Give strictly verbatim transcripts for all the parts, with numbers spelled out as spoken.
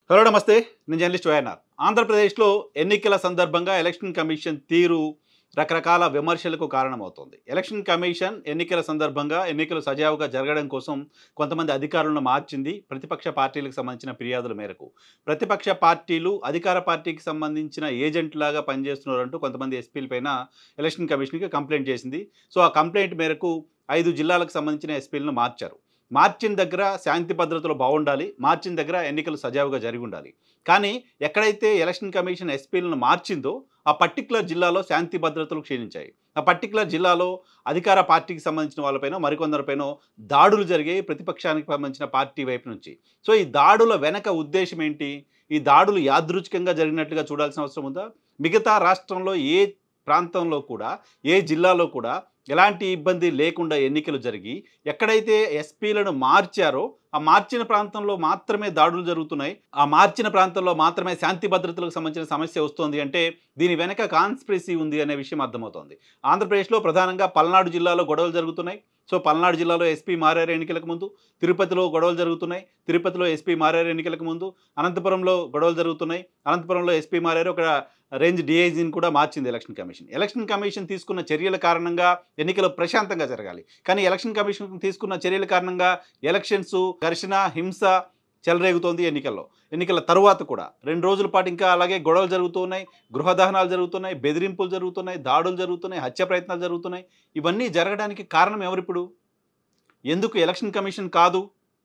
Hello నమస్తే, నేను journalist YNR. ఆంధ్రప్రదేశ్లో ఎన్నికల సందర్భంగా ఎలక్షన్ కమిషన్ తీరు రకరకాల విమర్శలకు కారణమవుతోంది. ఎలక్షన్ కమిషన్ ఎన్నికల సందర్భంగా ఎన్నికలు సజావుగా జరగడం కోసం కొంతమంది అధికారులను మార్చింది ప్రతిపక్ష పార్టీలకు సంబంధించిన ఫిర్యాదుల మేరకు. ప్రతిపక్ష పార్టీలు అధికార పార్టీకి సంబంధించిన ఏజెంట్లాగా పనిచేస్తున్నారంటూ కొంతమంది ఎస్పీల పైన ఎలక్షన్ కమిషన్కి కంప్లైంట్ చేసింది. సో ఆ కంప్లైంట్ మేరకు ఐదు జిల్లాలకు సంబంధించిన ఎస్పీలను మార్చారు. మార్చిన దగ్గర శాంతి భద్రతలు బాగుండాలి, మార్చిన దగ్గర ఎన్నికలు సజావుగా జరిగి ఉండాలి. కానీ ఎక్కడైతే ఎలక్షన్ కమిషన్ ఎస్పీలను మార్చిందో ఆ పర్టికులర్ జిల్లాలో శాంతి భద్రతలు క్షీణించాయి. ఆ పర్టికులర్ జిల్లాలో అధికార పార్టీకి సంబంధించిన వాళ్ళపైన మరికొందరిపైన దాడులు జరిగాయి ప్రతిపక్షానికి సంబంధించిన పార్టీ వైపు నుంచి. సో ఈ దాడుల వెనక ఉద్దేశం ఏంటి? ఈ దాడులు యాదృచ్ఛికంగా జరిగినట్లుగా చూడాల్సిన అవసరం ఉందా? మిగతా రాష్ట్రంలో ఏ ప్రాంతంలో కూడా, ఏ జిల్లాలో కూడా ఎలాంటి ఇబ్బంది లేకుండా ఎన్నికలు జరిగి ఎక్కడైతే ఎస్పీలను మార్చారో ఆ మార్చిన ప్రాంతంలో మాత్రమే దాడులు జరుగుతున్నాయి, ఆ మార్చిన ప్రాంతంలో మాత్రమే శాంతి భద్రతలకు సంబంధించిన సమస్య వస్తుంది అంటే దీని వెనక కాన్స్పిరసీ ఉంది అనే విషయం అర్థమవుతోంది. ఆంధ్రప్రదేశ్లో ప్రధానంగా పల్నాడు జిల్లాలో గొడవలు జరుగుతున్నాయి. సో పల్నాడు జిల్లాలో ఎస్పీ మారారు ఎన్నికలకు ముందు. తిరుపతిలో గొడవలు జరుగుతున్నాయి. తిరుపతిలో ఎస్పీ మారారు ఎన్నికలకు ముందు. అనంతపురంలో గొడవలు జరుగుతున్నాయి. అనంతపురంలో ఎస్పీ మారారు. ఒక రేంజ్ డిఐజీని కూడా మార్చింది ఎలక్షన్ కమిషన్. ఎలక్షన్ కమిషన్ తీసుకున్న చర్యల కారణంగా ఎన్నికలు ప్రశాంతంగా జరగాలి. కానీ ఎలక్షన్ కమిషన్ తీసుకున్న చర్యల కారణంగా ఎలక్షన్స్ ఘర్షణ, హింస చెలరేగుతోంది ఎన్నికల్లో. ఎన్నికల తరువాత కూడా రెండు రోజుల పాటు ఇంకా అలాగే గొడవలు జరుగుతున్నాయి, గృహదహనాలు జరుగుతున్నాయి, బెదిరింపులు జరుగుతున్నాయి, దాడులు జరుగుతున్నాయి, హత్య ప్రయత్నాలు జరుగుతున్నాయి. ఇవన్నీ జరగడానికి కారణం ఎవరిప్పుడు? ఎందుకు ఎలక్షన్ కమిషన్ కాదు?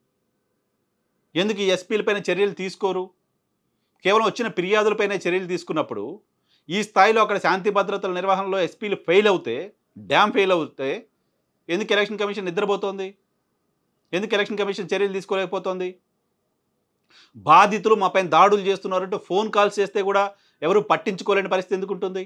ఎందుకు ఈ ఎస్పీలపైన చర్యలు తీసుకోరు? కేవలం వచ్చిన ఫిర్యాదులపైన చర్యలు తీసుకున్నప్పుడు ఈ స్థాయిలో అక్కడ శాంతి భద్రతల నిర్వహణలో ఎస్పీలు ఫెయిల్ అవుతే, డ్యామ్ ఫెయిల్ అవుతే ఎందుకు ఎలక్షన్ కమిషన్ నిద్రపోతోంది? ఎందుకు ఎలక్షన్ కమిషన్ చర్యలు తీసుకోలేకపోతుంది? బాధితులు మా పైన దాడులు చేస్తున్నారంటూ ఫోన్ కాల్స్ చేస్తే కూడా ఎవరు పట్టించుకోలేని పరిస్థితి ఎందుకు ఉంటుంది?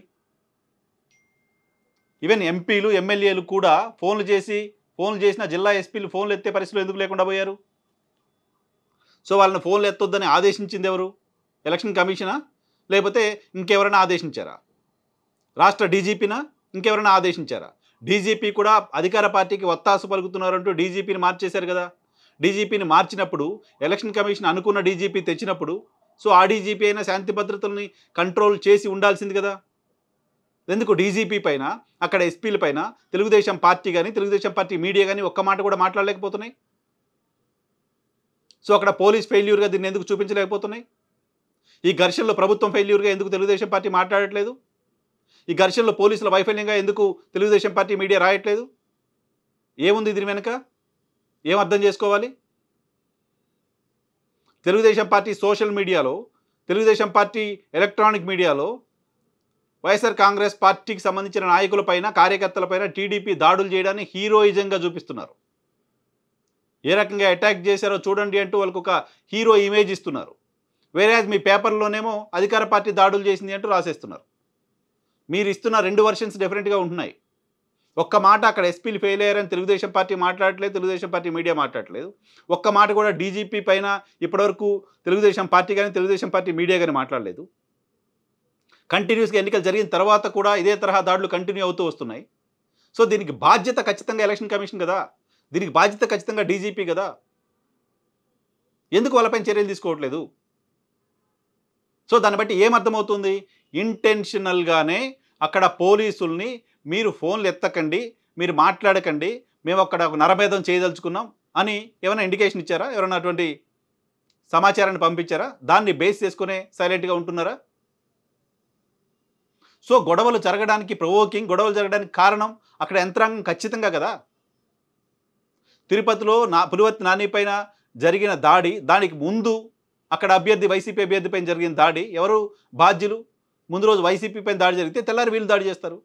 ఈవెన్ ఎంపీలు, ఎమ్మెల్యేలు కూడా ఫోన్లు చేసి ఫోన్లు చేసిన జిల్లా ఎస్పీలు ఫోన్లు ఎత్తే పరిస్థితులు ఎందుకు లేకుండా పోయారు? సో వాళ్ళని ఫోన్లు ఎత్తొద్దని ఆదేశించింది ఎవరు? ఎలక్షన్ కమిషనా? లేకపోతే ఇంకెవరైనా ఆదేశించారా? రాష్ట్ర డీజీపీనా? ఇంకెవరైనా ఆదేశించారా? డీజీపీ కూడా అధికార పార్టీకి ఒత్తాసు పలుకుతున్నారంటూ డీజీపీని మార్చేశారు కదా. డీజీపీని మార్చినప్పుడు ఎలక్షన్ కమిషన్ అనుకున్న డీజీపీ తెచ్చినప్పుడు సో ఆ డీజీపీ అయినా శాంతి భద్రతల్ని కంట్రోల్ చేసి ఉండాల్సింది కదా. ఎందుకు డీజీపీ పైన, అక్కడ ఎస్పీల పైన తెలుగుదేశం పార్టీ కానీ, తెలుగుదేశం పార్టీ మీడియా కానీ ఒక్క మాట కూడా మాట్లాడలేకపోతున్నాయి? సో అక్కడ పోలీస్ ఫెయిల్యూర్గా దీన్ని ఎందుకు చూపించలేకపోతున్నాయి? ఈ ఘర్షణలో ప్రభుత్వం ఫెయిల్యూర్గా ఎందుకు తెలుగుదేశం పార్టీ మాట్లాడట్లేదు? ఈ ఘర్షణలో పోలీసుల వైఫల్యంగా ఎందుకు తెలుగుదేశం పార్టీ మీడియా రాయట్లేదు? ఏముంది దీని వెనుక? ఏం అర్థం చేసుకోవాలి? తెలుగుదేశం పార్టీ సోషల్ మీడియాలో, తెలుగుదేశం పార్టీ ఎలక్ట్రానిక్ మీడియాలో వైఎస్ఆర్ కాంగ్రెస్ పార్టీకి సంబంధించిన నాయకులపైన, కార్యకర్తలపైన టీడీపీ దాడులు చేయడాన్ని హీరోయిజంగా చూపిస్తున్నారు. ఏ రకంగా అటాక్ చేశారో చూడండి అంటూ వాళ్ళకు ఒక హీరో ఇమేజ్ ఇస్తున్నారు. వేరేజ్ మీ పేపర్లోనేమో అధికార పార్టీ దాడులు చేసింది అంటూ రాసేస్తున్నారు. మీరు ఇస్తున్న రెండు వర్షన్స్ డిఫరెంట్గా ఉంటున్నాయి. ఒక్క మాట అక్కడ ఎస్పీలు ఫెయిల్ అయ్యారని తెలుగుదేశం పార్టీ మాట్లాడట్లేదు, తెలుగుదేశం పార్టీ మీడియా మాట్లాడట్లేదు. ఒక్క మాట కూడా డీజీపీ పైన ఇప్పటివరకు తెలుగుదేశం పార్టీ కానీ, తెలుగుదేశం పార్టీ మీడియా కానీ మాట్లాడలేదు. కంటిన్యూస్గా ఎన్నికలు జరిగిన తర్వాత కూడా ఇదే తరహా దాడులు కంటిన్యూ అవుతూ వస్తున్నాయి. సో దీనికి బాధ్యత ఖచ్చితంగా ఎలక్షన్ కమిషన్ కదా, దీనికి బాధ్యత ఖచ్చితంగా డీజీపీ కదా. ఎందుకు వాళ్ళపైన చర్యలు తీసుకోవట్లేదు? సో దాన్ని బట్టి ఏమర్థమవుతుంది? ఇంటెన్షనల్గానే అక్కడ పోలీసుల్ని మీరు ఫోన్లు ఎత్తకండి, మీరు మాట్లాడకండి, మేము అక్కడ ఒక నరభేదం చేయదలుచుకున్నాం అని ఏమైనా ఇండికేషన్ ఇచ్చారా? ఎవరైనా అటువంటి సమాచారాన్ని పంపించారా? దాన్ని బేస్ చేసుకునే సైలెంట్గా ఉంటున్నారా? సో గొడవలు జరగడానికి ప్రొవోకింగ్, గొడవలు జరగడానికి కారణం అక్కడ యంత్రాంగం ఖచ్చితంగా కదా. తిరుపతిలో నా పులివర్తి నాని పైన జరిగిన దాడి, దానికి ముందు అక్కడ అభ్యర్థి వైసీపీ అభ్యర్థి పైన జరిగిన దాడి ఎవరు బాధ్యులు? ముందు రోజు వైసీపీ పైన దాడి జరిగితే తెల్లారి వీళ్ళు దాడి చేస్తారు.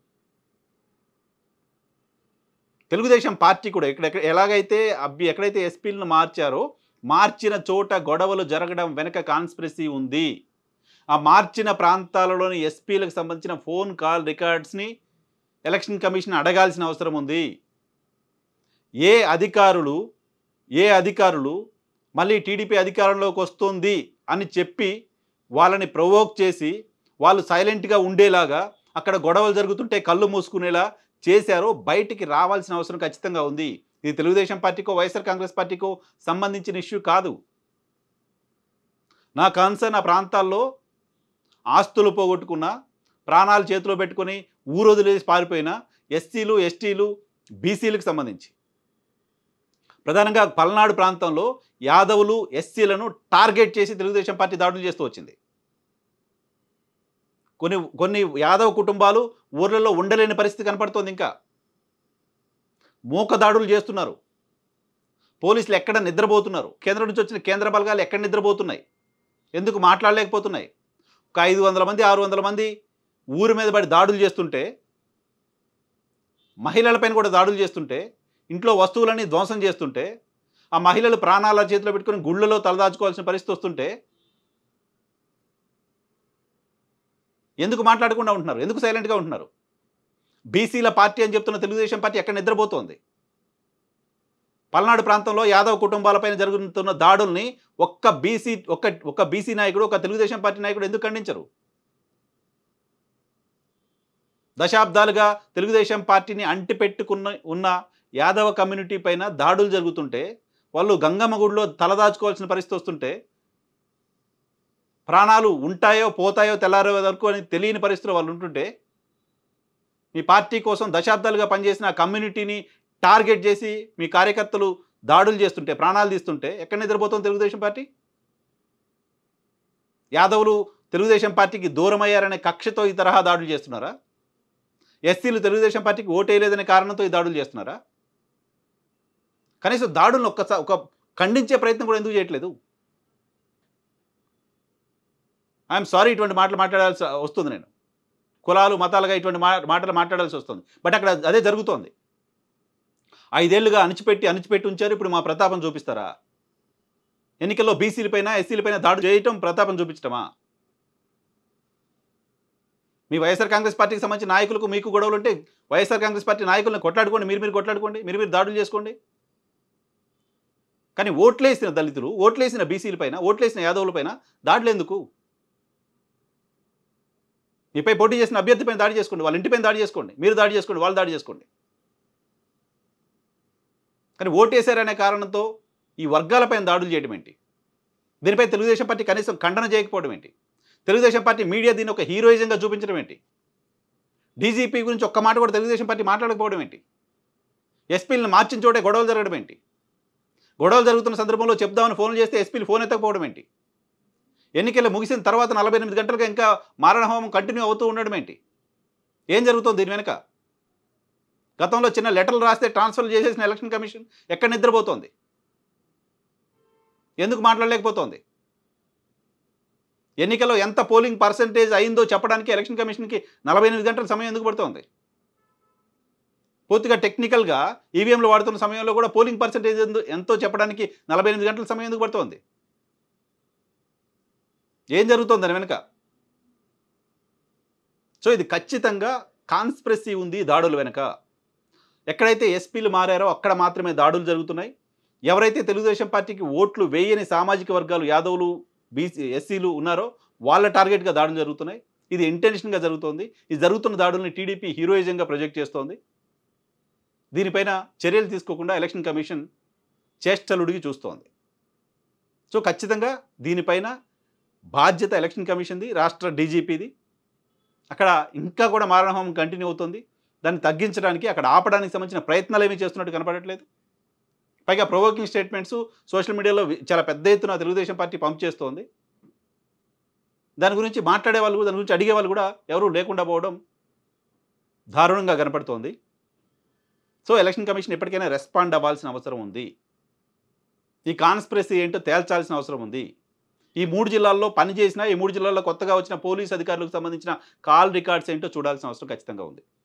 తెలుగుదేశం పార్టీ కూడా ఇక్కడ ఎలాగైతే అభ్య ఎక్కడైతే ఎస్పీలను మార్చారో మార్చిన చోట గొడవలు జరగడం వెనక కాన్స్పిరసీ ఉంది. ఆ మార్చిన ప్రాంతాలలోని ఎస్పీలకు సంబంధించిన ఫోన్ కాల్ రికార్డ్స్ని ఎలక్షన్ కమిషన్ అడగాల్సిన అవసరం ఉంది. ఏ అధికారులు ఏ అధికారులు మళ్ళీ టీడీపీ అధికారంలోకి వస్తుంది అని చెప్పి వాళ్ళని ప్రొవోక్ చేసి వాళ్ళు సైలెంట్గా ఉండేలాగా అక్కడ గొడవలు జరుగుతుంటే కళ్ళు మూసుకునేలా చేశారో బయటికి రావాల్సిన అవసరం ఖచ్చితంగా ఉంది. ఇది తెలుగుదేశం పార్టీకో వైఎస్ఆర్ కాంగ్రెస్ పార్టీకో సంబంధించిన ఇష్యూ కాదు. నా కన్సర్న్ ఆ ప్రాంతాల్లో ఆస్తులు పోగొట్టుకున్న, ప్రాణాలు చేతిలో పెట్టుకొని ఊరొదిలేసి పారిపోయిన ఎస్సీలు, ఎస్టీలు, బీసీలకు సంబంధించి. ప్రధానంగా పల్నాడు ప్రాంతంలో యాదవులు, ఎస్సీలను టార్గెట్ చేసి తెలుగుదేశం పార్టీ దాడులు చేస్తూ వచ్చింది. కొన్ని కొన్ని యాదవ కుటుంబాలు ఊర్లలో ఉండలేని పరిస్థితి కనపడుతోంది. ఇంకా మూక దాడులు చేస్తున్నారు. పోలీసులు ఎక్కడ నిద్రపోతున్నారు. కేంద్రం నుంచి వచ్చిన కేంద్ర బలగాలు ఎక్కడ నిద్రపోతున్నాయి. ఎందుకు మాట్లాడలేకపోతున్నాయి. ఒక ఐదు వందల మంది ఆరు వందల మంది ఊరి మీద పడి దాడులు చేస్తుంటే, మహిళలపైన కూడా దాడులు చేస్తుంటే, ఇంట్లో వస్తువులన్నీ ధ్వంసం చేస్తుంటే, ఆ మహిళలు ప్రాణాల చేతిలో పెట్టుకుని గుళ్ళలో తలదాచుకోవాల్సిన పరిస్థితి వస్తుంటే ఎందుకు మాట్లాడకుండా ఉంటున్నారు. ఎందుకు సైలెంట్గా ఉంటున్నారు. బీసీల పార్టీ అని చెప్తున్న తెలుగుదేశం పార్టీ ఎక్కడ నిద్రపోతోంది. పల్నాడు ప్రాంతంలో యాదవ కుటుంబాలపైన జరుగుతున్న దాడుల్ని ఒక్క బీసీ ఒక్క ఒక్క బీసీ నాయకుడు, ఒక తెలుగుదేశం పార్టీ నాయకుడు ఎందుకు ఖండించరు. దశాబ్దాలుగా తెలుగుదేశం పార్టీని అంటిపెట్టుకున్న ఉన్న యాదవ కమ్యూనిటీ పైన దాడులు జరుగుతుంటే, వాళ్ళు గంగమ్మ గుడిలో తలదాచుకోవాల్సిన పరిస్థితి వస్తుంటే, ప్రాణాలు ఉంటాయో పోతాయో తెల్లారే వరకు అని తెలియని పరిస్థితుల్లో వాళ్ళు ఉంటుంటే, మీ పార్టీ కోసం దశాబ్దాలుగా పనిచేసిన ఆ కమ్యూనిటీని టార్గెట్ చేసి మీ కార్యకర్తలు దాడులు చేస్తుంటే, ప్రాణాలు తీస్తుంటే ఎక్కడ నిద్రపోతుంది తెలుగుదేశం పార్టీ. యాదవులు తెలుగుదేశం పార్టీకి దూరం అయ్యారనే కక్షతో ఈ తరహా దాడులు చేస్తున్నారా. ఎస్సీలు తెలుగుదేశం పార్టీకి ఓటేయలేదనే కారణంతో ఈ దాడులు చేస్తున్నారా. కనీసం దాడులను ఒక్కసారి ఒక ఖండించే ప్రయత్నం కూడా ఎందుకు చేయట్లేదు. ఐఎమ్ సారీ, ఇటువంటి మాటలు మాట్లాడాల్సి వస్తుంది. నేను కులాలు మతాలుగా ఇటువంటి మా మాటలు మాట్లాడాల్సి వస్తుంది. బట్ అక్కడ అదే జరుగుతోంది. ఐదేళ్లుగా అణిచిపెట్టి అణిచిపెట్టి ఉంచారు. ఇప్పుడు మా ప్రతాపం చూపిస్తారా. ఎన్నికల్లో బీసీలపైన ఎస్సీలపైన దాడులు చేయటం ప్రతాపం చూపించటమా. మీ వైఎస్ఆర్ కాంగ్రెస్ పార్టీకి సంబంధించిన నాయకులకు మీకు గొడవలు ఉంటే వైఎస్ఆర్ కాంగ్రెస్ పార్టీ నాయకులను కొట్లాడుకోండి, మీరు మీరు కొట్లాడుకోండి, మీరు మీరు దాడులు చేసుకోండి. కానీ ఓట్లేసిన దళితులు, ఓట్లేసిన బీసీలపైన, ఓట్లేసిన యాదవులపైన దాడులు ఎందుకు. మీపై పోటీ చేసిన అభ్యర్థిపైన దాడి చేసుకోండి, వాళ్ళ ఇంటిపైన దాడి చేసుకోండి, మీరు దాడి చేసుకోండి, వాళ్ళు దాడి చేసుకోండి. కానీ ఓటేశారనే కారణంతో ఈ వర్గాలపైన దాడులు చేయడం ఏంటి. దీనిపై తెలుగుదేశం పార్టీ కనీసం ఖండన చేయకపోవడం ఏంటి. తెలుగుదేశం పార్టీ మీడియా దీన్ని ఒక హీరోయిజంగా చూపించడం ఏంటి. డీజీపీ గురించి ఒక్క మాట కూడా తెలుగుదేశం పార్టీ మాట్లాడకపోవడం ఏంటి. ఎస్పీలను మార్చిన చోటే గొడవలు జరగడం ఏంటి. గొడవలు జరుగుతున్న సందర్భంలో చెప్దామని ఫోన్లు చేస్తే ఎస్పీలు ఫోన్ ఎత్తకపోవడం ఏంటి. ఎన్నికలు ముగిసిన తర్వాత నలభై ఎనిమిది గంటలుగా ఇంకా మారణహోమం కంటిన్యూ అవుతూ ఉండడం ఏంటి. ఏం జరుగుతుంది దీని వెనుక. గతంలో చిన్న లెటర్లు రాస్తే ట్రాన్స్ఫర్ చేసేసిన ఎలక్షన్ కమిషన్ ఎక్కడ నిద్రపోతోంది. ఎందుకు మాట్లాడలేకపోతోంది. ఎన్నికల్లో ఎంత పోలింగ్ పర్సంటేజ్ అయిందో చెప్పడానికి ఎలక్షన్ కమిషన్కి నలభై ఎనిమిది గంటల సమయం ఎందుకు పడుతోంది. పూర్తిగా టెక్నికల్గా ఈవీఎంలు వాడుతున్న సమయంలో కూడా పోలింగ్ పర్సంటేజ్ ఎంతో చెప్పడానికి నలభై ఎనిమిది గంటల సమయం ఎందుకు పడుతోంది. ఏం జరుగుతుంది దాని వెనుక. సో ఇది ఖచ్చితంగా కాన్స్పిరసీ ఉంది దాడుల వెనుక. ఎక్కడైతే ఎస్పీలు మారారో అక్కడ మాత్రమే దాడులు జరుగుతున్నాయి. ఎవరైతే తెలుగుదేశం పార్టీకి ఓట్లు వేయని సామాజిక వర్గాలు యాదవులు, బీసీ, ఎస్సీలు ఉన్నారో వాళ్ళ టార్గెట్గా దాడులు జరుగుతున్నాయి. ఇది ఇంటెన్షన్గా జరుగుతోంది. ఈ జరుగుతున్న దాడుల్ని టీడీపీ హీరోయిజంగా ప్రొజెక్ట్ చేస్తోంది. దీనిపైన చర్యలు తీసుకోకుండా ఎలక్షన్ కమిషన్ చేష్టలుడిగి చూస్తోంది. సో ఖచ్చితంగా దీనిపైన బాధ్యత ఎలక్షన్ కమిషన్ది, రాష్ట్ర డీజీపీది. అక్కడ ఇంకా కూడా మారణహోమం కంటిన్యూ అవుతుంది. దాన్ని తగ్గించడానికి, అక్కడ ఆపడానికి సంబంధించిన ప్రయత్నాలు ఏమీ చేస్తున్నట్టు కనపడట్లేదు. పైగా ప్రొవోకింగ్ స్టేట్మెంట్స్ సోషల్ మీడియాలో చాలా పెద్ద ఎత్తున తెలుగుదేశం పార్టీ పంప్ చేస్తోంది. దాని గురించి మాట్లాడే వాళ్ళు, దాని గురించి అడిగే వాళ్ళు కూడా ఎవరూ లేకుండా పోవడం దారుణంగా కనపడుతోంది. సో ఎలక్షన్ కమిషన్ ఎప్పటికైనా రెస్పాండ్ అవ్వాల్సిన అవసరం ఉంది. ఈ కాన్స్పిరసీ ఏంటో తేల్చాల్సిన అవసరం ఉంది. ఈ మూడు జిల్లాల్లో పనిచేసిన, ఈ మూడు జిల్లాల్లో కొత్తగా వచ్చిన పోలీస్ అధికారులకు సంబంధించిన కాల్ రికార్డ్స్ ఏంటో చూడాల్సిన అవసరం ఖచ్చితంగా ఉంది.